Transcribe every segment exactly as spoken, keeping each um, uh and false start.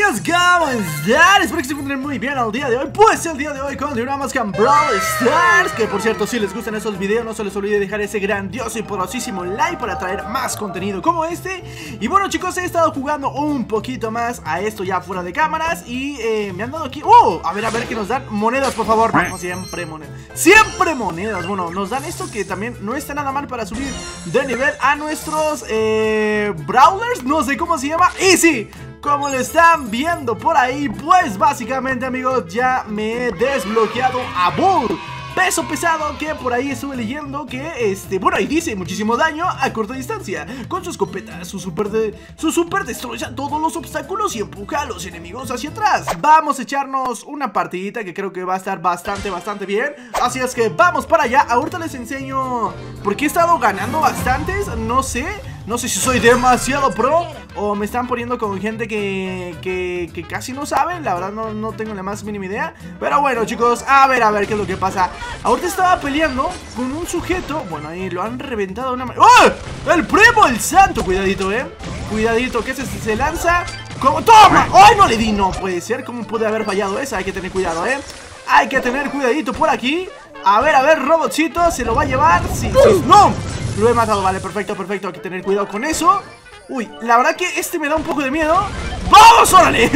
amigos, ¿cómo están? Espero que se encuentren muy bien al día de hoy. Pues el día de hoy continuamos con Brawl Stars. Que por cierto, si les gustan esos videos, no se les olvide dejar ese grandioso y poderosísimo like para traer más contenido como este. Y bueno chicos, he estado jugando un poquito más a esto ya fuera de cámaras. Y eh, me han dado aquí... ¡Oh! A ver, a ver, que nos dan monedas, por favor. No, siempre monedas. Siempre monedas. Bueno, nos dan esto que también no está nada mal para subir de nivel a nuestros eh, Brawlers. No sé cómo se llama. Y sí, como lo están viendo por ahí, pues básicamente amigos, ya me he desbloqueado a Bull, peso pesado, que por ahí estuve leyendo que, este, bueno, ahí dice muchísimo daño a corta distancia. Con su escopeta, su super, de, su super destroza todos los obstáculos y empuja a los enemigos hacia atrás. Vamos a echarnos una partidita que creo que va a estar bastante, bastante bien. Así es que vamos para allá. Ahorita les enseño por qué he estado ganando bastantes, no sé. No sé si soy demasiado pro o me están poniendo con gente que, que, que casi no sabe. La verdad no, no tengo la más mínima idea. Pero bueno chicos, a ver, a ver qué es lo que pasa. Ahorita estaba peleando con un sujeto. Bueno, ahí lo han reventado de una manera. ¡Oh! ¡El primo, el santo! Cuidadito, eh. Cuidadito, que se, se lanza como... ¡Toma! ¡Ay, no le di! No puede ser. ¿Cómo pude haber fallado esa? Hay que tener cuidado, eh. Hay que tener cuidadito por aquí. A ver, a ver, robotcito, ¿se lo va a llevar? Sí, sí. ¡No! Lo he matado, vale, perfecto, perfecto. Hay que tener cuidado con eso. Uy, la verdad que este me da un poco de miedo. ¡Vamos, órale!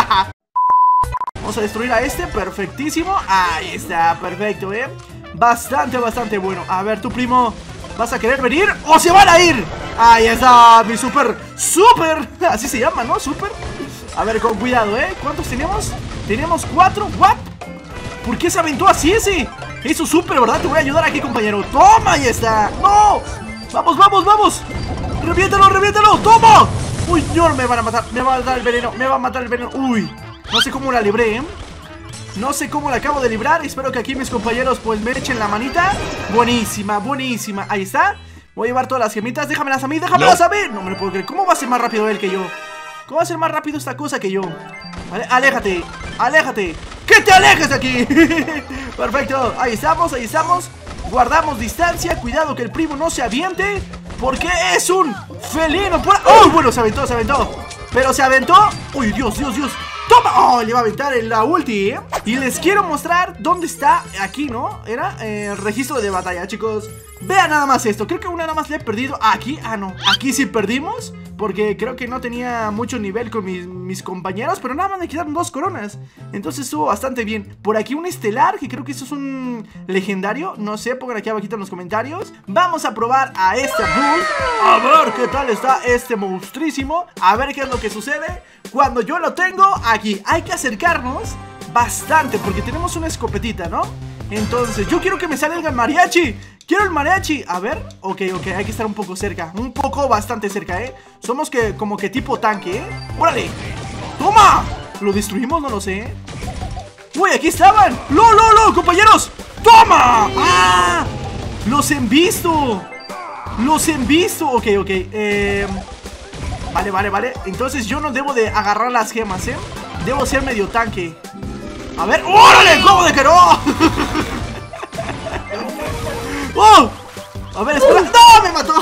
Vamos a destruir a este, perfectísimo. Ahí está, perfecto, eh. Bastante, bastante bueno. A ver, tu primo, ¿vas a querer venir o se van a ir? Ahí está, mi super, super. Así se llama, ¿no? Super. A ver, con cuidado, eh. ¿Cuántos tenemos? Tenemos cuatro, ¿what? ¿Por qué se aventó así ese? Eso es súper, ¿verdad? Te voy a ayudar aquí, compañero. ¡Toma! Ahí está. ¡No! ¡Vamos, vamos, vamos! ¡Reviéntalo, reviéntalo! ¡Toma! ¡Uy, no! Me van a matar. Me va a matar el veneno. Me va a matar el veneno. ¡Uy! No sé cómo la libré, ¿eh? No sé cómo la acabo de librar. Espero que aquí mis compañeros pues me echen la manita. Buenísima, buenísima. Ahí está. Voy a llevar todas las gemitas. Déjamelas a mí, déjamelas a mí. No me lo puedo creer. ¿Cómo va a ser más rápido él que yo? ¿Cómo va a ser más rápido esta cosa que yo? Vale, aléjate, aléjate. ¡Que te alejes de aquí! Perfecto, ahí estamos, ahí estamos. Guardamos distancia, cuidado que el primo no se aviente, porque es un felino por... ¡Oh! Bueno, se aventó, se aventó. Pero se aventó. ¡Uy, Dios, Dios, Dios! ¡Toma! ¡Oh! Le va a aventar en la ulti, ¿eh? Y les quiero mostrar dónde está. Aquí, ¿no? Era eh, el registro de batalla, chicos. Vean nada más esto. Creo que una nada más le he perdido. Aquí, ah, no. Aquí sí perdimos, porque creo que no tenía mucho nivel con mis, mis compañeros. Pero nada más me quedaron dos coronas. Entonces estuvo bastante bien. Por aquí un estelar, que creo que eso es un legendario. No sé, pongan aquí abajito en los comentarios. Vamos a probar a este Bull. A ver qué tal está este monstruísimo. A ver qué es lo que sucede cuando yo lo tengo aquí. Hay que acercarnos bastante, porque tenemos una escopetita, ¿no? Entonces yo quiero que me salga el mariachi. Quiero el mariachi. A ver, ok, ok, hay que estar un poco cerca. Un poco, bastante cerca, ¿eh? Somos que, como que tipo tanque, ¿eh? ¡Órale! ¡Toma! ¿Lo destruimos? No lo sé, ¿eh? ¡Uy, aquí estaban! ¡Lo, lo, lo, compañeros! ¡Toma! ¡Ah! ¡Los han visto! ¡Los han visto! Ok, ok, eh... Vale, vale, vale. Entonces yo no debo de agarrar las gemas, ¿eh? Debo ser medio tanque. A ver, ¡órale! ¿Cómo de que no? ¡Oh! A ver, espera. ¡No! ¡Me mató!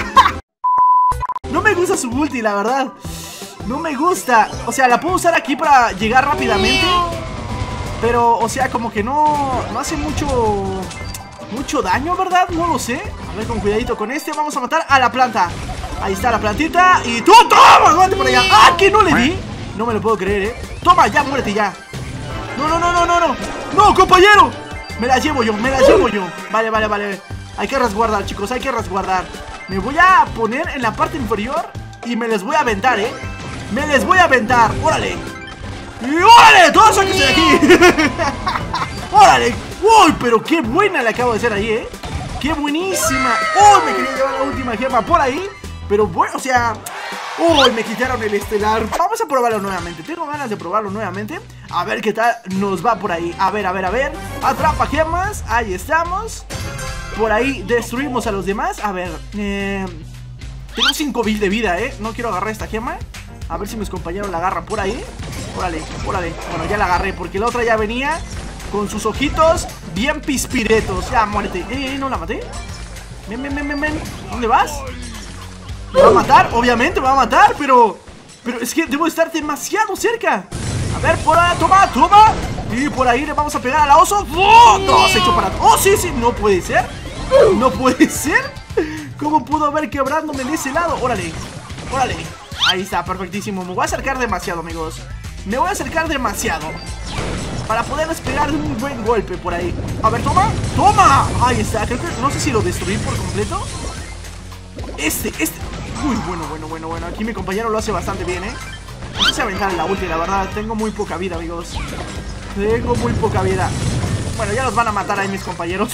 No me gusta su ulti, la verdad. No me gusta. O sea, la puedo usar aquí para llegar rápidamente, pero, o sea, como que no No hace mucho Mucho daño, ¿verdad? No lo sé. A ver, con cuidadito con este. Vamos a matar a la planta. Ahí está la plantita. Y tú, toma, aguante por allá. ¡Ah, que no le di! No me lo puedo creer, ¿eh? Toma, ya, muérete ya. No, no, no, no, no, no. No, compañero. Me la llevo yo, me la llevo yo. Vale, vale, vale. Hay que resguardar, chicos, hay que resguardar. Me voy a poner en la parte inferior y me les voy a aventar, ¿eh? Me les voy a aventar, órale. Y órale, todos aquí de aquí. Órale. Uy, pero qué buena le acabo de hacer ahí, ¿eh? Qué buenísima. Uy, me quería llevar la última gema por ahí, pero bueno, o sea... Uy, me quitaron el estelar. Vamos a probarlo nuevamente. Tengo ganas de probarlo nuevamente. A ver qué tal nos va por ahí. A ver, a ver, a ver. Atrapa gemas. Ahí estamos. Por ahí destruimos a los demás. A ver, eh, tengo cinco mil de vida, eh. No quiero agarrar esta gema. A ver si mis compañeros la agarran por ahí. Órale, órale. Bueno, ya la agarré, porque la otra ya venía con sus ojitos bien pispiretos. Ya, muérete. Eh, ¿no la maté? Ven, ven, ven, ven, ven. ¿Dónde vas? ¿Me va a matar? Obviamente me va a matar, pero... Pero es que debo estar demasiado cerca. A ver, por ahí, toma, toma. Y por ahí le vamos a pegar a la oso. ¡Oh! No, se echó para... ¡Oh, sí, sí! No puede ser. No puede ser. ¿Cómo pudo haber quebrándome de ese lado? Órale, órale. Ahí está, perfectísimo. Me voy a acercar demasiado, amigos. Me voy a acercar demasiado para poder despegar un buen golpe por ahí. A ver, toma, toma. Ahí está, creo que, no sé si lo destruí por completo. Este, este. Uy, bueno, bueno, bueno, bueno. Aquí mi compañero lo hace bastante bien, ¿eh? No sé si aventar la ulti, la verdad. Tengo muy poca vida, amigos. Tengo muy poca vida. Bueno, ya los van a matar ahí mis compañeros.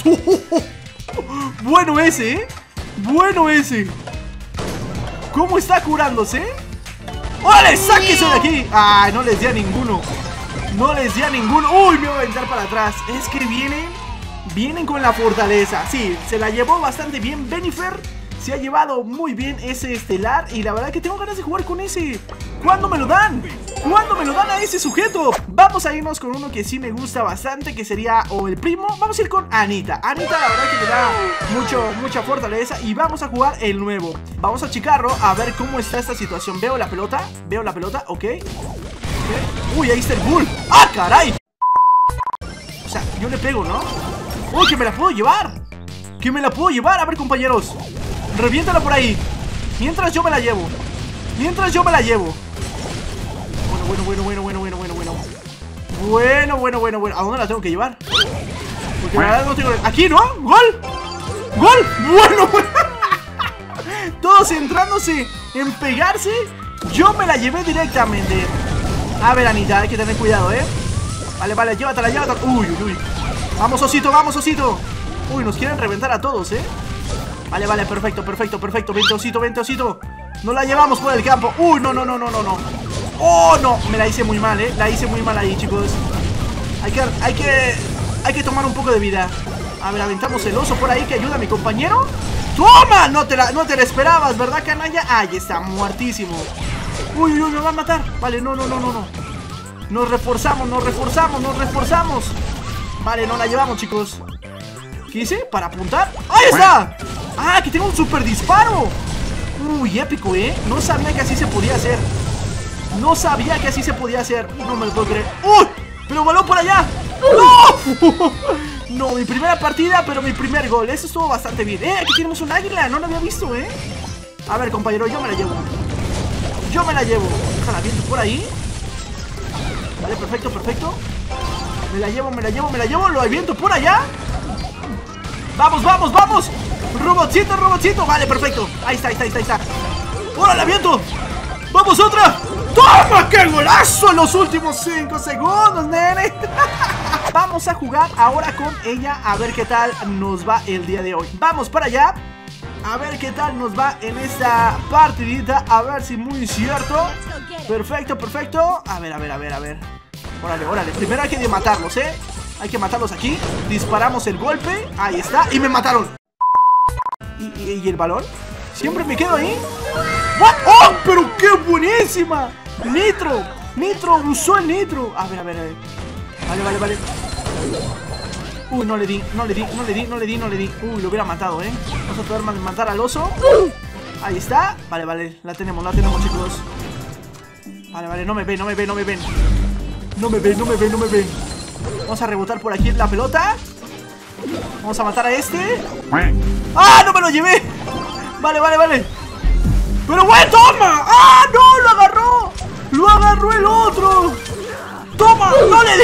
Bueno ese, ¿eh? Bueno ese. ¿Cómo está curándose? ¡Órale! ¡Sáquese de aquí! ¡Ay! No les di a ninguno. No les di a ninguno. ¡Uy! Me voy a aventar para atrás. Es que vienen. Vienen con la fortaleza. Sí, se la llevó bastante bien Bennifer. Se ha llevado muy bien ese estelar. Y la verdad que tengo ganas de jugar con ese. ¿Cuándo me lo dan? ¿Cuándo me lo dan a ese sujeto? Vamos a irnos con uno que sí me gusta bastante, que sería o el primo. Vamos a ir con Anita. Anita la verdad que me da mucho, mucha fortaleza. Y vamos a jugar el nuevo. Vamos a checarlo a ver cómo está esta situación. Veo la pelota, veo la pelota, ok, okay. Uy, ahí está el bull. ¡Ah, caray! O sea, yo le pego, ¿no? ¡Uy, que me la puedo llevar! ¡Que me la puedo llevar! A ver, compañeros, reviéntala por ahí. Mientras yo me la llevo. Mientras yo me la llevo. Bueno, bueno, bueno, bueno, bueno, bueno, bueno. Bueno, bueno, bueno, bueno. ¿A dónde la tengo que llevar? Porque la verdad no tengo... ¡Aquí, no! ¡Gol! ¡Gol! Bueno, bueno. Todos centrándose en pegarse. Yo me la llevé directamente. A ver, Anita, hay que tener cuidado, ¿eh? Vale, vale, llévatela, llévatela. Uy, uy, uy. Vamos, osito, vamos, osito. Uy, nos quieren reventar a todos, ¿eh? Vale, vale, perfecto, perfecto, perfecto. Vente, osito, vente, osito. No la llevamos por el campo. Uy, no, no, no, no, no, no. Oh, no, me la hice muy mal, eh. La hice muy mal ahí, chicos. Hay que, hay que, hay que tomar un poco de vida. A ver, aventamos el oso por ahí que ayuda a mi compañero. ¡Toma! No te la, no te la esperabas, ¿verdad, canalla? Ahí está, muertísimo. Uy, uy, me va a matar. Vale, no, no, no, no, no. Nos reforzamos, nos reforzamos, nos reforzamos. Vale, no la llevamos, chicos. ¿Qué hice? ¿Para apuntar? ¡Ahí está! ¡Ah, que tengo un super disparo! Uy, épico, ¿eh? No sabía que así se podía hacer. No sabía que así se podía hacer. No me lo puedo creer. ¡Uy! ¡Pero voló por allá! ¡No! No, mi primera partida, pero mi primer gol. Eso estuvo bastante bien. ¡Eh! Aquí tenemos un águila. No lo había visto, ¿eh? A ver, compañero, yo me la llevo. Yo me la llevo. Déjala viento por ahí. Vale, perfecto, perfecto. Me la llevo, me la llevo, me la llevo. Lo aviento por allá. ¡Vamos, vamos, vamos! ¡Robotcito, robotcito! Vale, perfecto. Ahí está, ahí está, ahí está, ahí está. ¡Ahora la aviento! ¡Vamos, otra! ¡Toma! ¡Qué golazo en los últimos cinco segundos, nene! Vamos a jugar ahora con ella. A ver qué tal nos va el día de hoy. Vamos para allá. A ver qué tal nos va en esta partidita. A ver si muy cierto. Perfecto, perfecto. A ver, a ver, a ver, a ver. Órale, órale. Primero hay que matarlos, ¿eh? Hay que matarlos aquí. Disparamos el golpe. Ahí está. Y me mataron. ¿Y, y, y el balón? Siempre me quedo ahí. ¿What? ¡Oh! ¡Pero qué buenísima! Nitro. Nitro. Usó el nitro. A ver, a ver, a ver. Vale, vale, vale. Uy, no le di, no le di, no le di, no le di, no le di. Uy, lo hubiera matado, ¿eh? Vamos a poder matar al oso. Ahí está. Vale, vale, la tenemos, la tenemos, chicos. Vale, vale, no me ven, no me ven, no me ven. No me ven, no me ven, no me ven. Vamos a rebotar por aquí la pelota. Vamos a matar a este. ¡Ah, no me lo llevé! Vale, vale, vale. ¡Pero bueno, toma! ¡Ah, no! ¡Lo agarró! ¡Lo agarró el otro! ¡Toma! ¡No le di!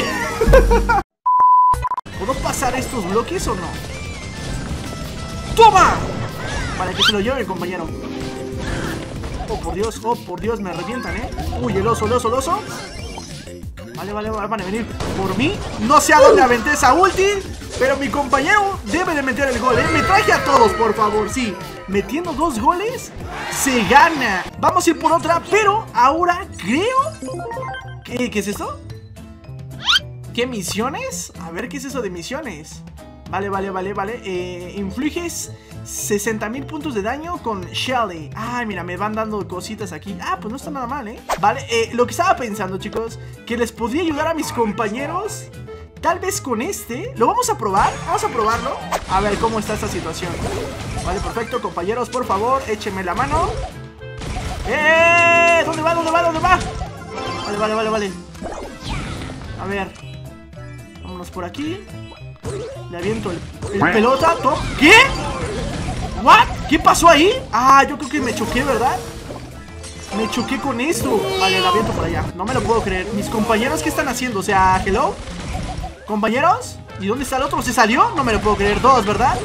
¿Puedo pasar estos bloques o no? ¡Toma! Vale, que se lo lleve el compañero. Oh, por Dios, oh, por Dios, me revientan, ¿eh? Uy, el oso, el oso, el oso. Vale, vale, van a venir por mí. No sé a dónde aventé esa ulti, pero mi compañero debe de meter el gol, ¿eh? Me traje a todos, por favor, sí. Metiendo dos goles, se gana. Vamos a ir por otra, pero ahora creo... ¿Qué, qué es esto? ¿Qué misiones? A ver, ¿qué es eso de misiones? Vale, vale, vale, vale. Eh, infliges sesenta mil puntos de daño con Shelly. Ay, mira, me van dando cositas aquí. Ah, pues no está nada mal, ¿eh? Vale, eh, lo que estaba pensando, chicos, que les podría ayudar a mis compañeros. Tal vez con este. ¿Lo vamos a probar? Vamos a probarlo. A ver cómo está esta situación. Vale, perfecto, compañeros, por favor, échenme la mano. ¡Eh! ¿Dónde va? ¿Dónde va? ¿Dónde va? Vale, vale, vale, vale. A ver. Vámonos por aquí. Le aviento el, el pelota. Top. ¿Qué? ¿What? ¿Qué pasó ahí? Ah, yo creo que me choqué, ¿verdad? Me choqué con esto. Vale, la aviento por allá. No me lo puedo creer. Mis compañeros, ¿qué están haciendo? O sea, hello. ¿Compañeros? ¿Y dónde está el otro? ¿Se salió? No me lo puedo creer. Dos, ¿verdad?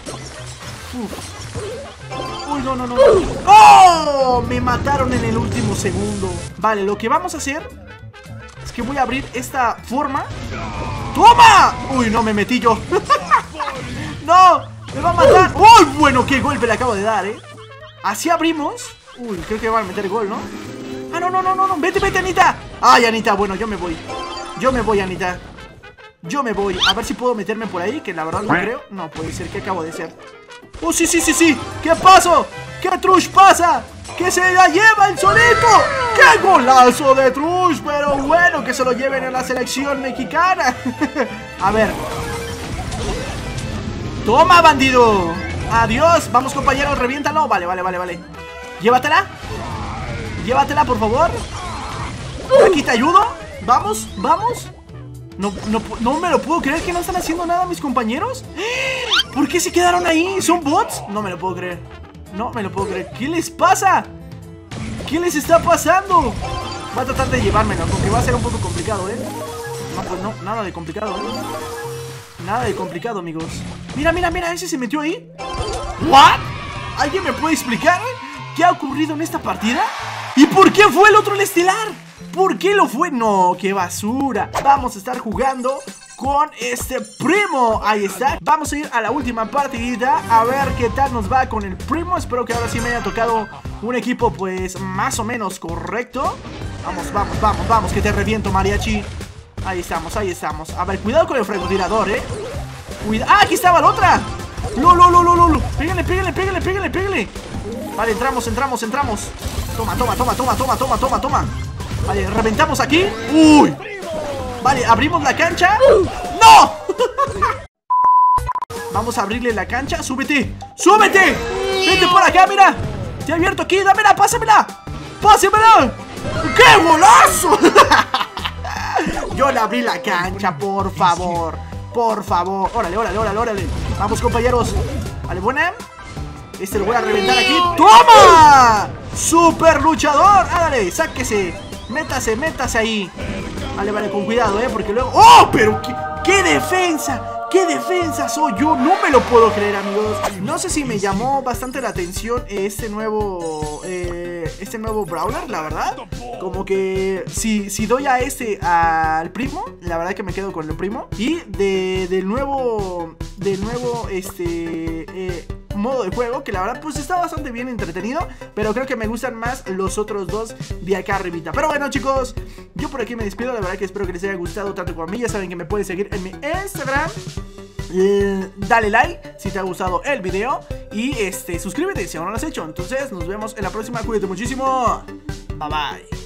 Uf. Uy, no, no, no. ¡Oh! Me mataron en el último segundo. Vale, lo que vamos a hacer es que voy a abrir esta forma. ¡Toma! Uy, no, me metí yo. ¡No! ¡Me va a matar! ¡Uy! Bueno, qué golpe le acabo de dar, ¿eh? Así abrimos. Uy, creo que van a meter gol, ¿no? Ah, no, no, no, no, no. Vete, vete, Anita. Ay, Anita, bueno, yo me voy. Yo me voy, Anita. Yo me voy. A ver si puedo meterme por ahí, que la verdad no creo. No puede ser, ¿qué acabo de hacer? ¡Oh, sí, sí, sí, sí! ¿Qué pasó? ¿Qué Trush pasa? ¡Que se la lleva el solito! ¡Qué golazo de Trush! Pero bueno, que se lo lleven a la selección mexicana. A ver. ¡Toma, bandido! ¡Adiós! Vamos, compañeros, reviéntalo. Vale, vale, vale, vale. Llévatela. Llévatela, por favor. Aquí te ayudo. Vamos, vamos. No, no, no me lo puedo creer que no están haciendo nada mis compañeros. ¿Por qué se quedaron ahí? ¿Son bots? No me lo puedo creer. No me lo puedo creer. ¿Qué les pasa? ¿Qué les está pasando? Voy a tratar de llevármelo, porque va a ser un poco complicado, ¿eh? No, pues no, nada de complicado, ¿eh? Nada de complicado, amigos. Mira, mira, mira, ese se metió ahí. ¿What? ¿Alguien me puede explicar qué ha ocurrido en esta partida? ¿Y por qué fue el otro el estelar? ¿Por qué lo fue? No, qué basura. Vamos a estar jugando con este primo. Ahí está. Vamos a ir a la última partidita, a ver qué tal nos va con el primo. Espero que ahora sí me haya tocado un equipo pues más o menos correcto. Vamos, vamos, vamos, vamos, que te reviento, mariachi. Ahí estamos, ahí estamos. A ver, cuidado con el francotirador, eh. Cuida. ¡Ah, aquí estaba la otra! ¡No, no, no, no, no! ¡Pégale, pégale, pégale, pégale, pégale! Vale, entramos, entramos, entramos. Toma, toma, toma, toma, toma, toma, toma, toma. Vale, reventamos aquí. ¡Uy! Vale, abrimos la cancha. ¡No! Vamos a abrirle la cancha. ¡Súbete! ¡Súbete! ¡Vente por acá, mira! Te he abierto aquí, dámela, pásamela. ¡Pásamela! ¡Qué golazo! Yo le abrí la cancha, por favor. Por favor. Órale, órale, órale, órale. Vamos, compañeros. Vale, buena. Este lo voy a reventar aquí. ¡Toma! ¡Super luchador! ¡Ándale! ¡Sáquese! Métase, métase ahí. Vale, vale, con cuidado, eh, porque luego... ¡Oh! Pero qué, qué defensa. ¡Qué defensa soy yo! No me lo puedo creer, amigos. No sé si me llamó bastante la atención este nuevo eh, Este nuevo brawler, la verdad. Como que si, si doy a este al primo, la verdad que me quedo con el primo. Y de, del nuevo Del nuevo este eh, modo de juego, que la verdad pues está bastante bien entretenido, pero creo que me gustan más los otros dos de acá arribita. Pero bueno, chicos, yo por aquí me despido. La verdad que espero que les haya gustado tanto como a mí. Ya saben que me pueden seguir en mi Instagram. eh, Dale like si te ha gustado el video. Y este, suscríbete si aún no lo has hecho. Entonces nos vemos en la próxima. Cuídate muchísimo. Bye bye.